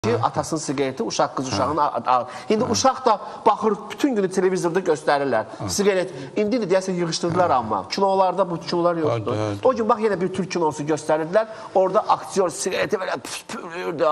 Atasının siqareti, uşaq qız uşağın al. İndi uşaq da baxır, bütün günü televizorda göstərirlər. Siqaret, indi də deyəsən yığışdırdılar amma. Kinolarda bu kinolar yoxdur. O gün bax yenə bir Türk kinosu göstərirdilər. Orada aktyor siqareti belə püspürürdü.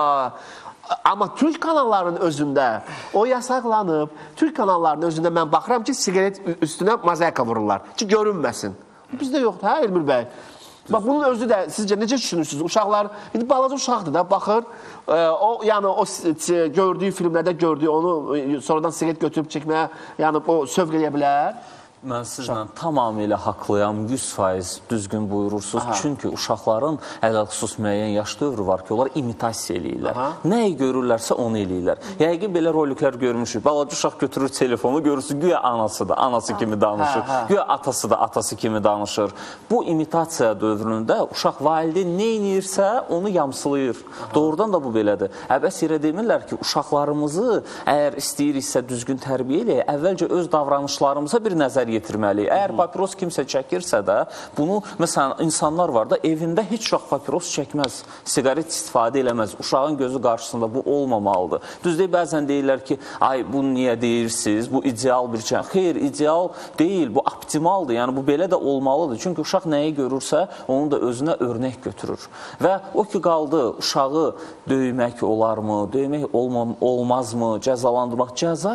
Amma Türk kanallarının özündə o yasaqlanıb. Türk kanallarının özündə mən baxıram ki, siqaret üstünə mozaika vururlar ki, görünməsin. Bizdə yoxdur, hə Elmir bəy? Bax, bunun özü də sizcə necə düşünürsünüz? Uşaqlar, indi balaca uşaqdır da, baxır, yəni o gördüyü filmlərdə gördüyü, onu sonradan siqaret götürüb çəkməyə, yəni o sövq edə bilər. Mən sizlə tamamilə haqlıyam, 100% düzgün buyurursunuz. Çünki uşaqların ələlxüsus müəyyən yaş dövrü var ki, onlar imitasiya eləyirlər. Nəyi görürlərsə onu eləyirlər. Yəqin belə roliklər görmüşük. Balaca uşaq götürür telefonu, görürsün, güya anasıdır, anası kimi danışır. Güya atası da atası kimi danışır. Bu imitasiya dövründə uşaq valideyn nə edirsə, onu yamsılayır. Doğrudan da bu belədir. Əbəs yerə demirlər ki, uşaqlarımızı əgər istəyiriksə düzgün tərbiyə eləyək, əvvəlcə öz davranışlarımıza bir nəzər yetirməli. Əgər papiros kimsə çəkirsə də, bunu, məsələn, insanlar var da, evində heç vaxt papiros çəkməz, siqaret istifadə eləməz, uşağın gözü qarşısında bu olmamalıdır. Düzdür, bəzən deyirlər ki, ay, bunu niyə deyirsiniz, bu ideal bir şey. Xeyr, ideal deyil, bu optimaldır, yəni bu belə də olmalıdır. Çünki uşaq nəyi görürsə, onu da özünə örnək götürür. Və o ki, qaldı, uşağı döymək olarmı, döymək olmazmı, cəzalandırmaq,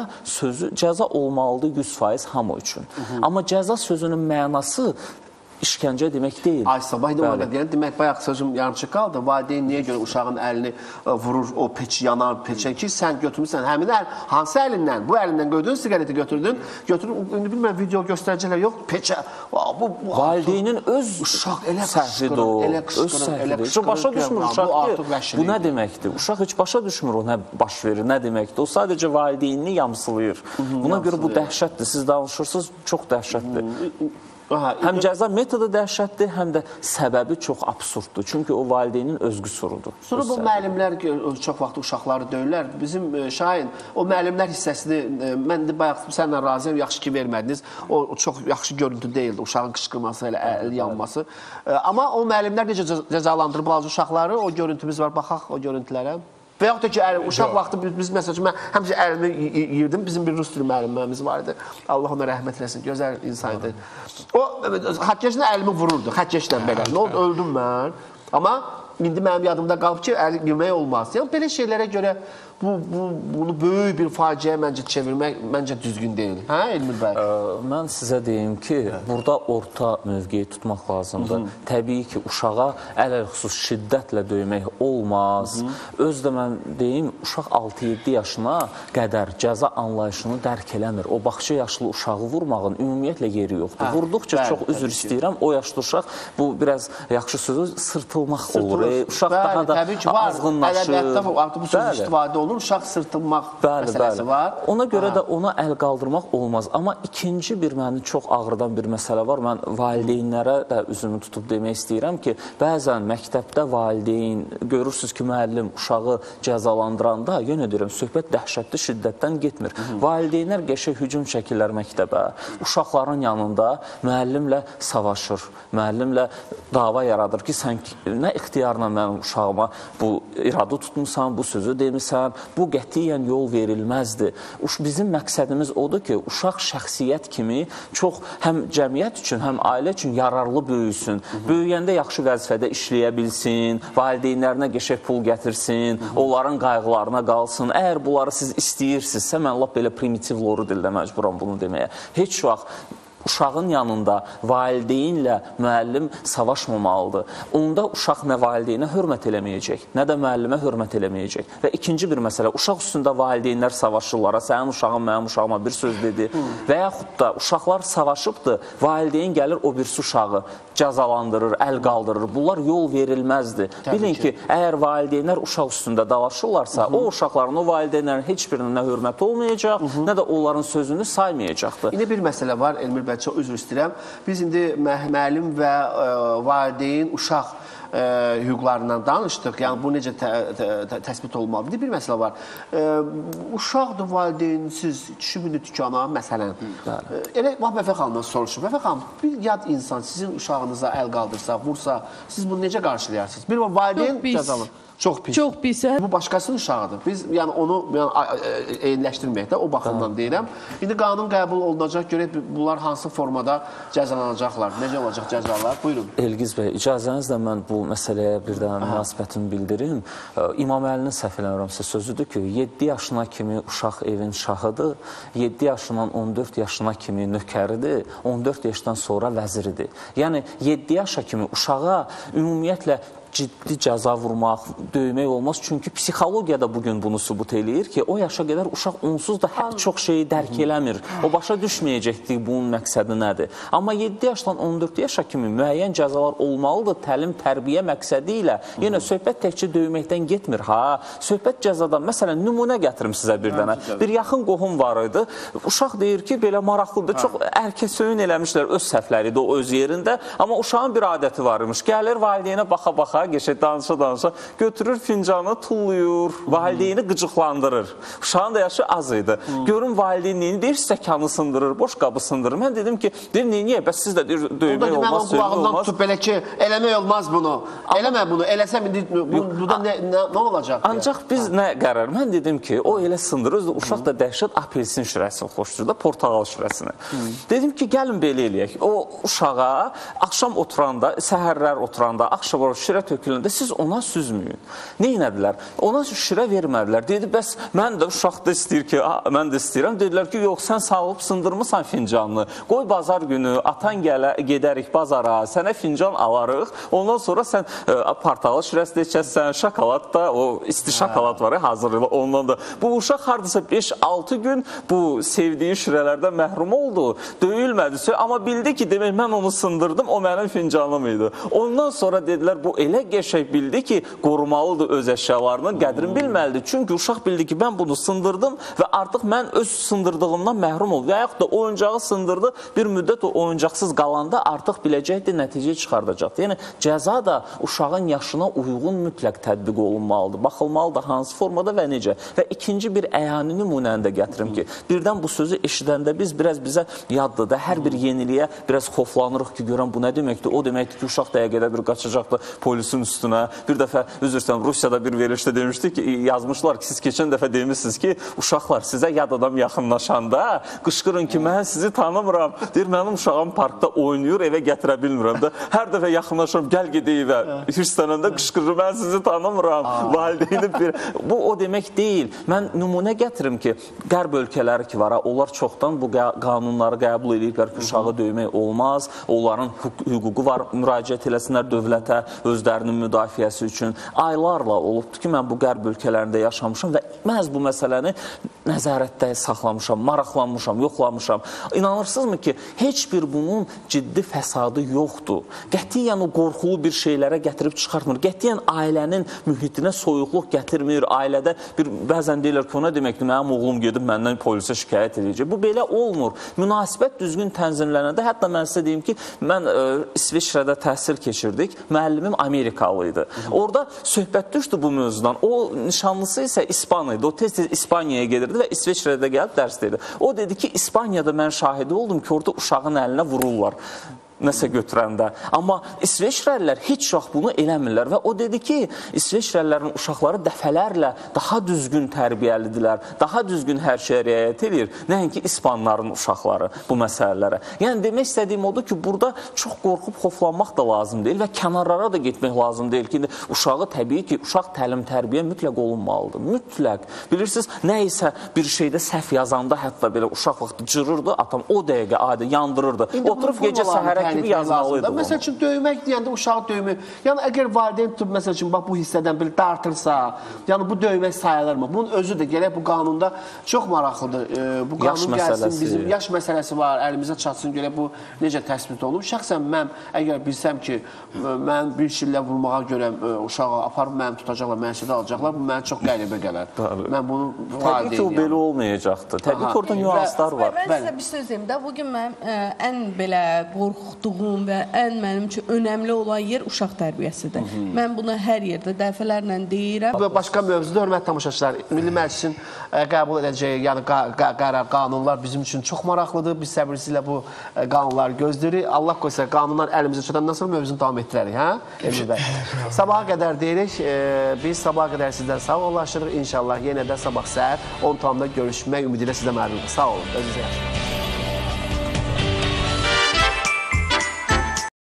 cəza olmalıdır 100% hamı üçün. Amma cəza sözünün mənası işgəncə demək deyil. Ay, sabah idi ona deyən, demək, bayaq sözüm yarımçıq qaldı. Valideyn niyə görə uşağın əlini vurur, o peç yanar, peçə ki, sən götürmüşsən, həmin əl, hansı əlindən? Bu əlindən gördün, siqareti götürdün, indi bilməm, video göstəricilər yox, peçə. Valideynin öz səhvidir o, öz səhvidir. Başa düşmür uşaq ki, bu nə deməkdir? Uşaq heç başa düşmür o nə baş verir, nə deməkdir? O sadəcə valideynini yamsılayır. Buna görə bu dəhşətdir. Siz danışırsınız, çox dəhşətdir. Həm cəza metodu dəhşətdir, həm də səbəbi çox absurddur. Çünki o valideynin öz qüsurudur. Sonra bu müəllimlər çox vaxt uşaqları döyürlər. Bizim Şahin, o müəllimlər hissəsini, mən də bayaq sənlə razıyam, yaxşı ki vermədiniz. O çox yaxşı görüntü deyildi, uşağın qışqırması, əli yanması. Amma o müəllimlər necə cəzalandırıb bazı uşaqları, o görüntümüz var, baxaq o görüntülərə. Və yaxud da ki, uşaq vaxtı biz məsəl üçün, mən həmişə əlimi yiyirdim, bizim bir rus dili müəllimimiz var idi. Allah ona rəhmət eləsin, gözəl insan idi. O, xətkeşlə əlimi vururdu, xətkeşlə belə. Nə oldu, öldüm mən. Amma indi mənim yadımda qalıb ki, əli yemək olmaz. Yəni, belə şeylərə görə bunu böyük bir faciəyə məncə çevirmək məncə düzgün deyil. Hə, Elmir bəy? Mən sizə deyim ki, burada orta mövqeyi tutmaq lazımdır. Təbii ki, uşağa ələlxüsus şiddətlə döymək olmaz. Öz də mən deyim, uşaq 6-7 yaşına qədər cəza anlayışını dərk eləmir. O baxça yaşlı uşağı vurmağın ümumiyyətlə yeri yoxdur. Vurduqca çox üzr istəyirəm, o yaşlı uşaq, bu biraz yaxşı sözü sırtılmaq olur. Uşaq daha da azğınlaşır. Ədəbiyyatda artıq bu söz istifadə olur, uşaq sırtılmaq məsələsi var. Ona görə də ona əl qaldırmaq olmaz. Amma ikinci bir məni çox ağrıdan bir məsələ var. Mən valideynlərə də üzümü tutub demək istəyirəm ki, bəzən məktəbdə valideyn, görürsünüz ki, müəllim uşağı cəzalandıranda, yenə deyirəm, söhbət dəhşətli şiddətdən getmir. Valideynlər qəşəng hücum çəkirlər məktəbə, uşaqların yanında müəllimlə savaşır, müəllimlə dava yaradır ki, sən nə ixtiyarla mənim uşağıma bu iradı tutmusan, bu sözü demirsən, bu qətiyyən yol verilməzdir. Bizim məqsədimiz odur ki, uşaq şəxsiyyət kimi çox həm cəmiyyət üçün, həm ailə üçün yararlı böyüsün. Böyüyəndə yaxşı vəzifədə işləyə bilsin, valideynlərinə qəşəng pul gətirsin, onların qayğılarına qalsın. Əgər bunları siz istəyirsinizsə, mən lap belə primitiv loru dildə məcburam bunu deməyə. Heç vaxt uşağın yanında valideynlə müəllim savaşmamalıdır. Onda uşaq nə valideynə hörmət eləməyəcək, nə də müəllimə hörmət eləməyəcək. Və ikinci bir məsələ, uşaq üstündə valideynlər savaşırlar, sənin uşağın mənim uşağıma bir söz dedi və yaxud da uşaqlar savaşıbdır, valideyn gəlir o birisi uşağı cəzalandırır, əl qaldırır. Bunlar yol verilməzdir. Bilin ki, əgər valideynlər uşaq üstündə dalaşırlarsa, o uşaqların, o valideynlərin heç birinin nə hörmət olmayacaq, nə də onların sözünü saymayacaqdır. İndi bir məsələ var, Elmir bəy, çox üzr istəyirəm. Biz indi müəllim və valideyn, uşaq hüquqlarından danışdıq. Yəni, bu necə təsbit olmalıdır? Bir məsələ var. Uşaqdır, valideynsiz, düşümünü tükana, məsələn. Elə, Vəfə xanımdan soruşum. Vəfə xanım, bir yad insan sizin uşağınıza əl qaldırsa, vursa, siz bunu necə qarşılayarsınız? Bir valideyn cəzalı. Çox pis. Çox pis. Bu başqasının uşağıdır. Biz yəni onu eyniləşdirməyək də o baxımdan deyirəm. İndi qanun qəbul olunacaq, görək bunlar hansı formada cəzalanacaqlar, necə olacaq cəzalar? Buyurun. Elgiz bəy, icazənizlə mən bu məsələyə bir də münasibətimi bildirim. İmam Əlinin səhv eləmirəmsə sözüdür ki, 7 yaşına kimi uşaq evin şahıdır, 7 yaşından 14 yaşına kimi nökəridir, 14 yaşdan sonra vəziridir. Yəni 7 yaşa kimi uşağa ümumiyyətlə ciddi cəza vurmaq, döymək olmaz. Çünki psixologiya da bugün bunu sübut eləyir ki, o yaşa qədər uşaq onsuz da çox şeyi dərk eləmir. O başa düşməyəcəkdir bunun məqsədi nədir. Amma 7 yaşdan 14 yaşa kimi müəyyən cəzalar olmalıdır təlim, tərbiyə məqsədi ilə. Yenə söhbət təkcə döyməkdən getmir. Söhbət cəzadan. Məsələn, nümunə gətirim sizə bir dənə. Bir yaxın qohum var idi. Uşaq deyir ki, belə maraqlıdır. Çox ərkəsöyün eləmişlər, öz səhvləri də o öz yerində. Amma uşağın bir adəti var imiş. Gəlir valideynə baxa-baxa, geçək danışa-danışa, götürür fincanı, tulluyur, valideyni qıcıqlandırır. Uşağın da yaşı az idi. Görün valideyn neyini deyir, stəkanı sındırır, boş qabı sındırır. Mən dedim ki, deyir, niyə? Bəs siz də deyir, döymək olmaz, söyləmək olmaz. Tutub belə ki, eləmək olmaz bunu. Eləmə bunu, eləsəm indi burada nə olacaq? Ancaq biz nə qərar? Mən dedim ki, o elə sındırır, uşaq da dəhşət apelsin şirəsini xoşdur da, portağal şirəsini. Dedim ki, gəlin belə eləyək. O uşağa axşam oturanda, səhərlər oturanda, axşam şirə töküləndə siz ona süzməyin. Neynədilər? Ona şirə vermədilər. Dedi, bəs mən də uşaq da istəyir ki, mən də istəyirəm. Dedilər ki, yox, sən sağıb sındırmısan fincanını. Qoy bazar günü atan gedərik bazara, sənə fincan alarıq. Ondan sonra sən portağal şirəsi də içəsən, şokolad da, o isti şokolad var, hazırlayırlar. Ondan da. Bu uşaq hardasa 5-6 gün bu sevdiyi şirələrdən məhrum oldu. Döyülmədi. Amma bildi ki, demək, mən onu sındırdım, o mənim fincanım idi. Ondan sonra dedilər, bu elə qəşəng bildi ki, qorumalıdır öz əşyalarının, qədrini bilməlidir. Çünki uşaq bildi ki, mən bunu sındırdım və artıq mən öz sındırdığımdan məhrum oldum. Və yaxud da oyuncağı sındırdı, bir müddət o oyuncaqsız qalanda artıq biləcəkdir, nəticə çıxardacaqdır. Yəni, cəza da uşağın yaşına uyğun mütləq tətbiq olunmalıdır. Baxılmalıdır hansı formada və necə. Və ikinci bir əyani nümunəni də gətirim ki, birdən bu sözü eşidəndə bizə yaddır da, hər bir yeniliyə biraz xoflanırıq ki, görən bu nə deməkdir? O deməkdir ki, uşaq dəqiqədə bir qaçacaqdır polisin üstünə. Bir dəfə, üzr istəyirəm, Rusiyada bir verilişdə demişdi ki, yazmışlar ki, siz keçən dəfə demişsiniz ki, uşaqlar sizə yad adam yaxınlaşanda qışqırın ki, mən sizi tanımıram. Deyir, mənim uşağım parkda oynayır, evə gətirə bilmirəm də. Hər dəfə yaxınlaşıram, gəl gedək evə. Hirslənəndə qışqırır, mən sizi tanımıram. Valideyni bir... Bu o demək deyil. Mən nümunə gətirim ki, qərb ölkələri ki var, onlar çoxdan bu qanunları qəbul ediblər ki, uşağı döymək olmaz. Onların hüququ var, müraciət eləsinlər dövlətə, özlərinin müdafiəsi üçün. Aylarla olubdur ki, mən bu qərb ölkələrində yaşamışam və məhz bu məsələni nəzarətdə saxlamışam, maraqlanmışam, yoxlamışam. İnanırsınızmı ki, heç bir bunun ciddi fəsadı yoxdur. Qətiyyən o qorxulu bir şeylərə gətirib çıxartmır. Qətiyyən ailənin mühitinə soyuqluq gətirmir. Ailədə bəzən deyirlər ki, o nə deməkdir, mənim oğlum gedib məndən polisə şikayət edəcək. Bu belə olmur. Münasibət düzgün tənzimlənəndə, hətta mən sizə deyim ki, mən İsveçrədə təhsil keçirdik. Müəllimim Amerikalı idi. Orada söhbət düşdü bu mövzudan. O nişanlısı isə İspan idi. O tez-tez İspaniyaya gedirdi və İsveçrədə gəlib dərs deyirdi. O dedi ki, İspaniyada mən şahidi oldum ki, orada uşağın əlinə vururlar nəsə götürəndə. Amma İsveçrəlilər heç vaxt bunu eləmirlər və o dedi ki, İsveçrəlilərin uşaqları dəfələrlə daha düzgün tərbiyəlidirlər, daha düzgün hər şeyə riayət edir, nəinki İspanların uşaqları bu məsələlərə. Yəni, demək istədiyim odur ki, burada çox qorxub xoflanmaq da lazım deyil və kənarlara da getmək lazım deyil ki, uşağı təbii ki, uşaq təlim-tərbiyə mütləq olunmalıdır. Mütləq. Bilirsiniz, nə isə bir şeydə səhv yazanda hətta belə uşaq vaxtı cırırdı, atam o dəqiqə adi yandırırdı. Oturub gecə səhərə kimi yazmalıydı. Məsəl üçün, döymək deyəndə uşağı döymək. Yəni, əgər valideyn tutub, məsəl üçün, bax, bu hissədən bir dartırsa, yəni, bu döymək sayılırmı? Bunun özü də gələk bu qanunda çox maraqlıdır. Bu qanun gəlsin, bizim yaş məsələsi var, əlimizə çatsın, gələk bu necə təsbit olunub. Şəxsən mən, əgər bilsəm ki, mən bir şillə vurmağa görə uşağı aparıb məni tutacaqlar, mənşədə alacaqlar, bu mənə çox qəribə gələr. Mən bunu təbii ki, o belə olmayacaqdır. Təbii ki, orada nüanslar var. Mən sizə bir söz deyim də, bugün mən ən belə qorxu qorxduğum və ən mənim üçün önəmli olan yer uşaq tərbiyəsidir. Mən bunu hər yerdə dəfələrlə deyirəm. Və başqa mövzuda, hörmətli tamaşaçılar, Milli Məclisin qəbul edəcəyi, yəni qərar, qanunlar bizim üçün çox maraqlıdır. Biz səbirsizlə bu qanunları gözləyirik. Allah qoysa, qanunlar əlimizə çatandan sonra mövzunu davam etdirərik, hə? Emil bəy. Sabaha qədər deyirik, biz sabaha qədər sizdən sağollaşırıq. İnşallah yenə də sabah səhər 10 tamda görüşmək ümidi ilə sizə məlumatdır. Sağ olun, özünüzə yaxşı.